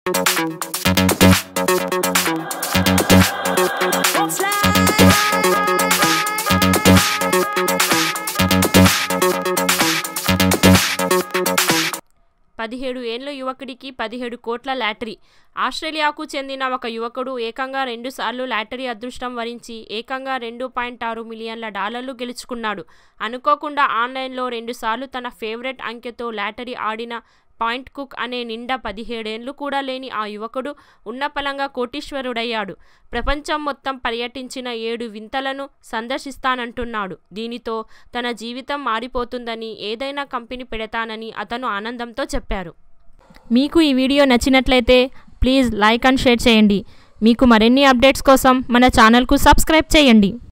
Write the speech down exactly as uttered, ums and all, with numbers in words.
పదిహేడు ఏళ్ల యువకుడికి పదిహేడు కోట్ల లాటరీ. ఆస్ట్రేలియాకు చెందిన ఒక యువకుడు ఏకంగా రెండు సార్లు లాటరీ అదృష్టం వరించి ఏకంగా రెండు పాయింట్ ఆరు మిలియన్ల డాలర్లు గెలుచుకున్నాడు. అనుకోకుండా ఆన్లైన్లో రెండుసార్లు తన ఫేవరెట్ అంకెతో లాటరీ ఆడిన పాయింట్ కుక్ అనే నిండా పదిహేడేళ్లు కూడా లేని ఆ యువకుడు ఉన్నపలంగా కోటీశ్వరుడయ్యాడు. ప్రపంచం మొత్తం పర్యటించిన ఏడు వింతలను సందర్శిస్తానంటున్నాడు. దీనితో తన జీవితం మారిపోతుందని, ఏదైనా కంపెనీ పెడతానని అతను ఆనందంతో చెప్పారు. మీకు ఈ వీడియో నచ్చినట్లయితే ప్లీజ్ లైక్ అండ్ షేర్ చేయండి. మీకు మరిన్ని అప్డేట్స్ కోసం మన ఛానల్కు సబ్స్క్రైబ్ చేయండి.